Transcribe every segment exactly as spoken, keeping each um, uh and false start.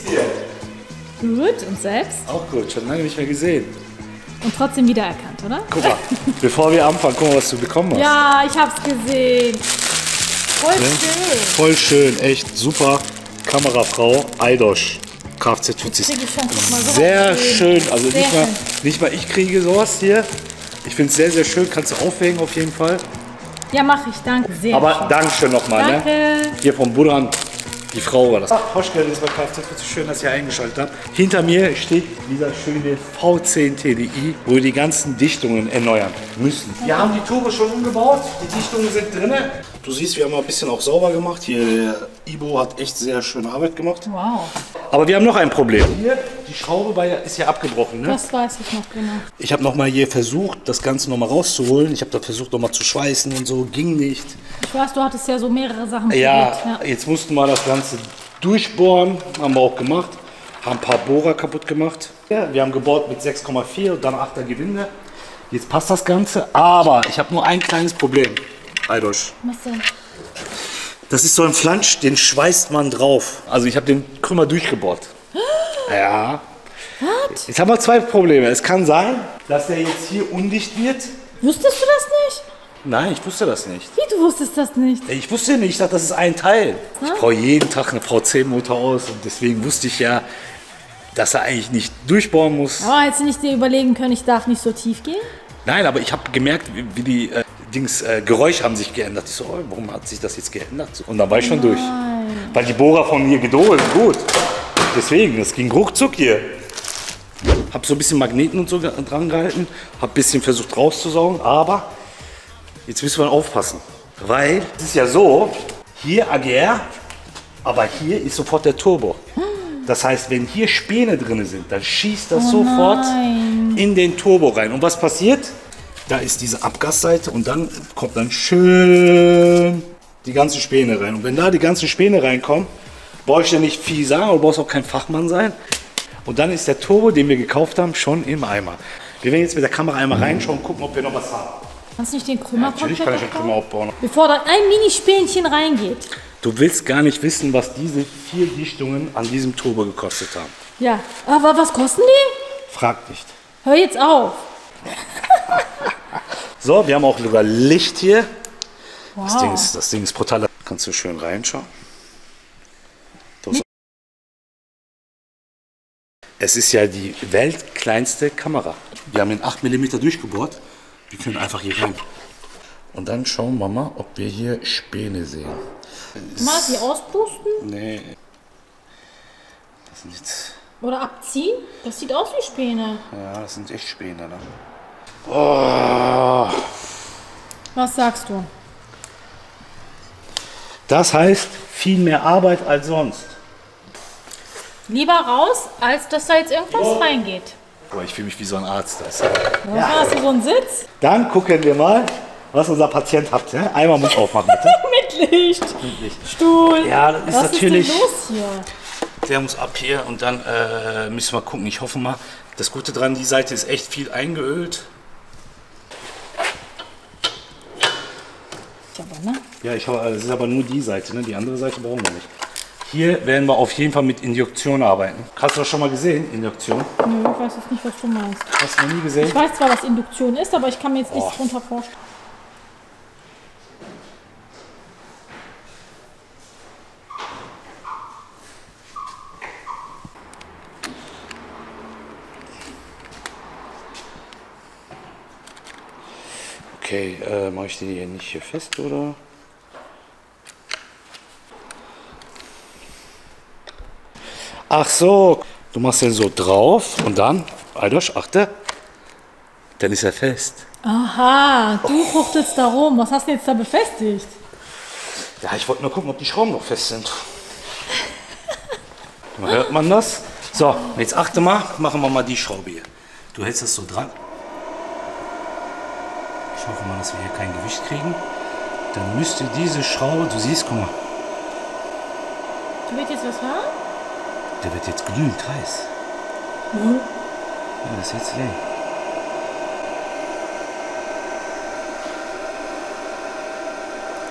dir? Gut, und selbst? Auch gut, schon lange nicht mehr gesehen. Und trotzdem wiedererkannt, oder? Guck mal, bevor wir anfangen, guck mal, was du bekommen hast. Ja, ich hab's gesehen. Voll Ne? schön. Voll schön, echt super. Kamerafrau Eidosch, Kfz-Fuzis. Krieg ich schon, guck mal, sowas Sehr schön. schön, also Sehr nicht mal, schön. nicht mal ich kriege sowas hier. Ich finde es sehr, sehr schön, kannst du aufhängen auf jeden Fall. Ja, mach ich, danke. Sehr Aber schön. Dankeschön nochmal, Danke. ne? Hier vom Budran, die Frau war das. Hoschke, das ist bei Kfz-Fuzis, schön, dass ihr eingeschaltet habt. Hinter mir steht dieser schöne V zehn T D I, wo wir die ganzen Dichtungen erneuern müssen. Wir haben die Turbo schon umgebaut, die Dichtungen sind drin. Du siehst, wir haben mal ein bisschen auch sauber gemacht. Hier, der Ibo hat echt sehr schöne Arbeit gemacht. Wow, Aber wir haben noch ein Problem. Hier, die Schraube bei, ist ja abgebrochen. Ne? das weiß ich noch genau. Ich habe noch mal hier versucht, das Ganze noch mal rauszuholen. Ich habe da versucht, noch mal zu schweißen und so. Ging nicht. Ich weiß, du hattest ja so mehrere Sachen Ja, probiert. Ja. jetzt mussten wir das Ganze durchbohren. Haben wir auch gemacht. Haben ein paar Bohrer kaputt gemacht. Ja, wir haben gebohrt mit sechs Komma vier und dann achter Gewinde. Jetzt passt das Ganze. Aber ich habe nur ein kleines Problem. Eidosch. Was denn? Das ist so ein Flansch, den schweißt man drauf. Also ich habe den Krümmer durchgebohrt. Ja. Was? Jetzt haben wir zwei Probleme. Es kann sein, dass der jetzt hier undicht wird. Wusstest du das nicht? Nein, ich wusste das nicht. Wie, du wusstest das nicht? Ich wusste nicht, ich dachte, das ist ein Teil. Ich baue jeden Tag eine V zehn Motor aus und deswegen wusste ich ja, dass er eigentlich nicht durchbohren muss. Aber hättest du nicht dir überlegen können, ich darf nicht so tief gehen? Nein, aber ich habe gemerkt, wie, wie die äh, Dings, äh, Geräusche haben sich geändert. Ich so, oh, warum hat sich das jetzt geändert? Und dann war ich schon durch. Weil die Bohrer von mir gedohlt, gut. Deswegen, das ging ruckzuck hier. Hab so ein bisschen Magneten und so dran gehalten, hab ein bisschen versucht rauszusaugen, aber jetzt müssen wir aufpassen. Weil es ist ja so, hier A G R, aber hier ist sofort der Turbo. Das heißt, wenn hier Späne drin sind, dann schießt das Oh sofort nein. in den Turbo rein. Und was passiert? Da ist diese Abgasseite und dann kommt dann schön die ganzen Späne rein. Und wenn da die ganzen Späne reinkommen, brauche ich ja nicht viel sagen, aber du brauchst auch kein Fachmann sein. Und dann ist der Turbo, den wir gekauft haben, schon im Eimer. Wir werden jetzt mit der Kamera einmal reinschauen und gucken, ob wir noch was haben. Kannst du nicht den Krümmer Natürlich komplett kann ich den abbauen? Krümmer aufbauen. Bevor da ein Minispänchen reingeht. Du willst gar nicht wissen, was diese vier Dichtungen an diesem Turbo gekostet haben. Ja, aber was kosten die? Frag nicht. Hör jetzt auf. So, wir haben auch sogar Licht hier. Wow. Das Ding ist, das Ding ist brutal. Kannst du schön reinschauen. Das es ist ja die weltkleinste Kamera. Wir haben in acht Millimeter durchgebohrt. Wir können einfach hier rein. Und dann schauen wir mal, ob wir hier Späne sehen. Mal sie auspusten Nee. Das sind jetzt. oder abziehen? Das sieht aus wie Späne. Ja, das sind echt Späne. Ne? Oh. Was sagst du? Das heißt, viel mehr Arbeit als sonst. Lieber raus, als dass da jetzt irgendwas reingeht. Boah, ich fühle mich wie so ein Arzt. Das. Ja. Hast du so einen Sitz? Dann gucken wir mal, was unser Patient hat. Ne? Einmal muss aufmachen, bitte. Mit Licht. Stuhl. Ja, das ist Was natürlich. ist denn los hier? Der muss ab hier und dann äh, müssen wir gucken. Ich hoffe mal, das Gute dran, die Seite ist echt viel eingeölt. Aber, ne? Ja, ich hoffe, das ist aber nur die Seite, ne? Die andere Seite brauchen wir nicht. Hier werden wir auf jeden Fall mit Induktion arbeiten. Hast du das schon mal gesehen, Induktion? Nö, ich weiß jetzt nicht, was du meinst. Hast du noch nie gesehen? Ich weiß zwar, was Induktion ist, aber ich kann mir jetzt nichts Oh. drunter vorstellen. Okay, äh, mache ich die hier nicht hier fest, oder? Ach so, du machst den so drauf und dann, Eidosch, achte, dann ist er fest. Aha, du fuchtelst da rum. Was hast du jetzt da befestigt? Ja, ich wollte nur gucken, ob die Schrauben noch fest sind. Hört man das? So, jetzt achte mal, machen wir mal die Schraube hier. Du hältst das so dran. Ich hoffe mal, dass wir hier kein Gewicht kriegen. Dann müsste diese Schraube, du siehst, guck mal, Du willst jetzt was haben? der wird jetzt glühend heiß. Mhm. Ja, das ist jetzt leer.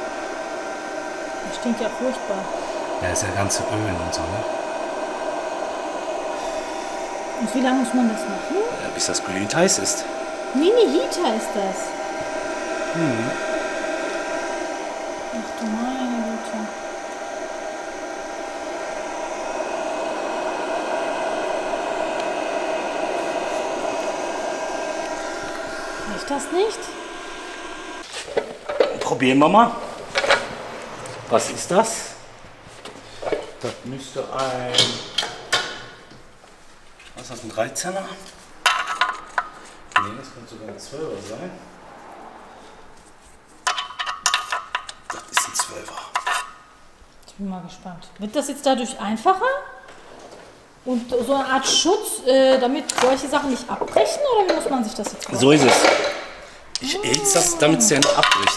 Das stinkt ja furchtbar. Ja, ist ja ganze Öl und so, ne? Und wie lange muss man das machen? Ja, bis das glühend heiß ist. Mini-Heater ist das. Hm. Ach du meine Güte. Reicht das nicht? Probieren wir mal. Was ist das? Das müsste ein... Was ist das, ein dreizehner? Nee, das könnte sogar ein zwölfer sein. Das ist ein zwölfer. Ich bin mal gespannt. Wird das jetzt dadurch einfacher? Und so eine Art Schutz, äh, damit solche Sachen nicht abbrechen? Oder wie muss man sich das jetzt vorstellen? So ist es. Ich erhitze das, damit es ja nicht abbricht.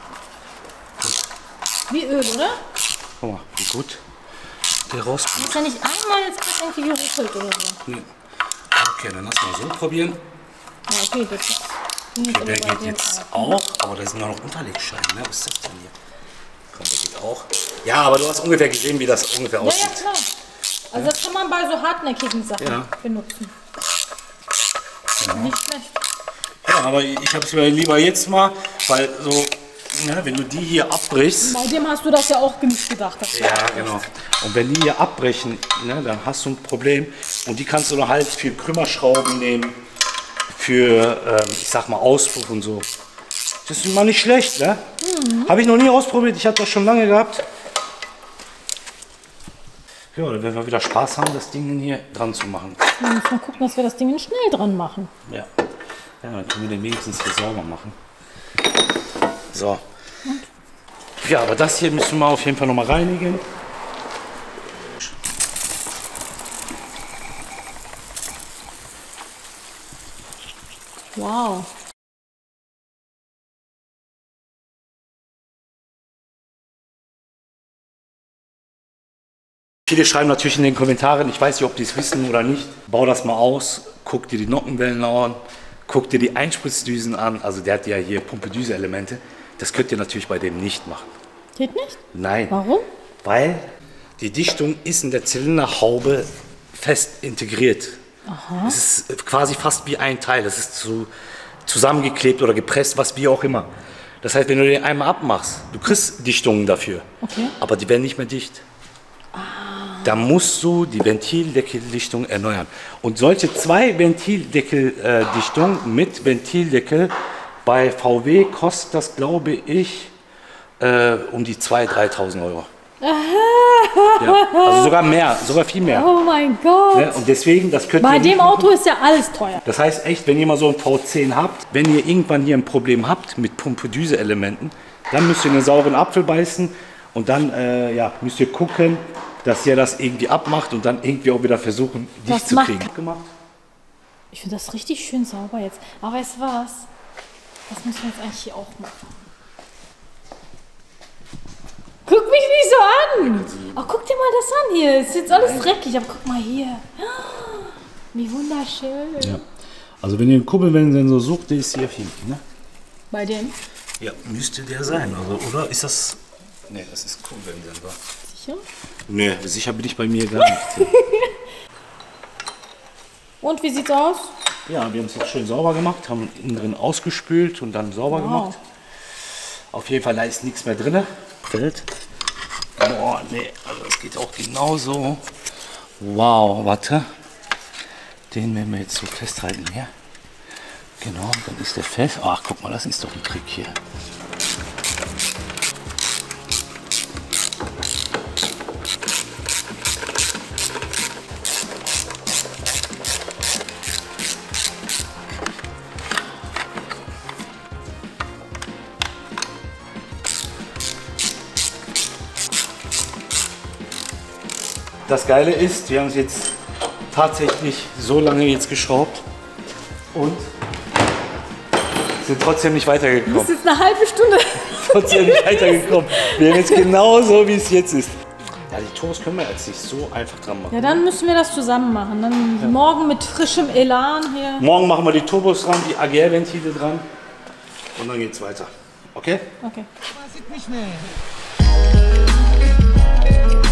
Wie Öl, oder? Guck mal, wie gut der rauskommt. Ist ja nicht einmal jetzt gerade irgendwie geruckelt oder so. Nee. Okay, dann lass mal so probieren. Ja, okay, das ist... Okay, der geht jetzt auch, aber da sind noch Unterlegscheiben. Ne? Was ist das denn hier? Komm, der geht auch. Ja, aber du hast ungefähr gesehen, wie das ungefähr Ja, aussieht. ja, klar. Also das kann man bei so hartnäckigen Sachen Ja. benutzen. Ja. Nicht schlecht. Ja, aber ich habe es mir lieber jetzt mal, weil so, ne, wenn du die hier abbrichst. Bei dem hast du das ja auch nicht gedacht. Dass du Ja, das genau. Und wenn die hier abbrechen, ne, dann hast du ein Problem. Und die kannst du dann halt für Krümmerschrauben nehmen, für, ähm, ich sag mal, Auspuff und so. Das ist mal nicht schlecht, ne? Mhm. Habe ich noch nie ausprobiert, ich habe das schon lange gehabt. Ja, dann werden wir wieder Spaß haben, das Ding hier dran zu machen. Wir müssen mal gucken, dass wir das Ding schnell dran machen. Ja. Ja, dann können wir den wenigstens hier sauber machen. So. Ja, aber das hier müssen wir auf jeden Fall noch mal reinigen. Wow. Viele schreiben natürlich in den Kommentaren, ich weiß nicht, ob die es wissen oder nicht, bau das mal aus, guck dir die Nockenwellen an, guck dir die Einspritzdüsen an, also der hat ja hier Pumpedüse-Elemente, das könnt ihr natürlich bei dem nicht machen. Geht nicht? Nein. Warum? Weil die Dichtung ist in der Zylinderhaube fest integriert. Aha. Es ist quasi fast wie ein Teil, es ist zu, zusammengeklebt oder gepresst, was wie auch immer. Das heißt, wenn du den einmal abmachst, du kriegst Dichtungen dafür, okay, aber die werden nicht mehr dicht. Da musst du die Ventildeckeldichtung erneuern. Und solche zwei Ventildeckeldichtungen mit Ventildeckel bei V W kostet das, glaube ich, äh, um die zweitausend, dreitausend Euro. Ja, also sogar mehr, sogar viel mehr. Oh mein Gott. Ne? Und deswegen, das könnt Bei ihr dem nicht Auto machen. ist ja alles teuer. Das heißt echt, wenn ihr mal so ein V zehn habt, wenn ihr irgendwann hier ein Problem habt mit Pumpedüse-Elementen, dann müsst ihr einen sauren Apfel beißen und dann äh, ja, müsst ihr gucken, dass ihr das irgendwie abmacht und dann irgendwie auch wieder versuchen, dicht zu kriegen. Gemacht. Ich finde das richtig schön sauber jetzt. Aber weißt du was? Das müssen wir jetzt eigentlich hier auch machen. Guck mich nicht so an! Oh, guck dir mal das an hier. Es ist jetzt alles dreckig, aber guck mal hier. Wie wunderschön. Ja. Also wenn ihr einen Kurbelwellensensor sucht, der ist hier hinten, ne? Bei dem? Ja, müsste der sein. Also, oder ist das... Ne, das ist Kurbelwellensensor. Sicher? Ne, sicher bin ich bei mir gar nicht. Und wie sieht's aus? Ja, wir haben es jetzt schön sauber gemacht, haben innen drin ausgespült und dann sauber Wow. gemacht. Auf jeden Fall, da ist nichts mehr drin. Fällt. Boah, ne, also das geht auch genauso. Wow, warte. Den werden wir jetzt so festhalten hier. Genau, dann ist der fest. Ach, guck mal, das ist doch ein Trick hier. Das Geile ist, wir haben es jetzt tatsächlich so lange jetzt geschraubt und sind trotzdem nicht weitergekommen. Das ist eine halbe Stunde. Trotzdem nicht weitergekommen. Wir haben jetzt genau so, wie es jetzt ist. Ja, die Toast können wir jetzt nicht so einfach dran machen. Ja, dann müssen wir das zusammen machen. Dann ja. Morgen mit frischem Elan hier. Morgen machen wir die Turbos dran, die A G R-Ventile dran und dann geht's weiter. Okay? Okay. Weiß ich nicht mehr.